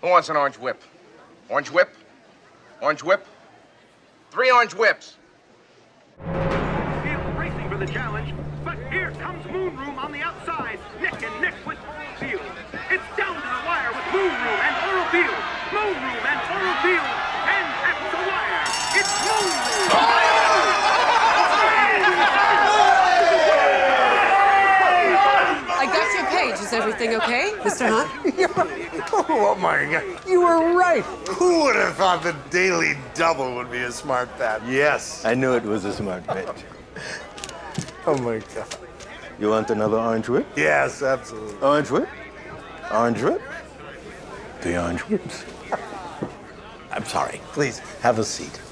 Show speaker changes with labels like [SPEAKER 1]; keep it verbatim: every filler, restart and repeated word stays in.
[SPEAKER 1] Who wants an orange whip? Orange whip? Orange whip? Three orange whips.
[SPEAKER 2] Field racing for the challenge, but here comes Moon Room on the outside, neck and neck with Oral Field. It's down to the wire with Moon Room and Oral Field. Moon Room and Oral Field, and at the wire, it's Moon Room.
[SPEAKER 3] I got your page. Is everything okay, Mister Hunt?
[SPEAKER 4] Oh, my God. You were right. Who would have thought the Daily Double would be a smart bet?
[SPEAKER 5] Yes, I knew it was a smart bet.
[SPEAKER 4] Oh, my God.
[SPEAKER 5] You want another orange whip?
[SPEAKER 4] Yes, absolutely.
[SPEAKER 5] Orange whip? Orange whip? The orange whips.
[SPEAKER 4] I'm sorry. Please, have a seat.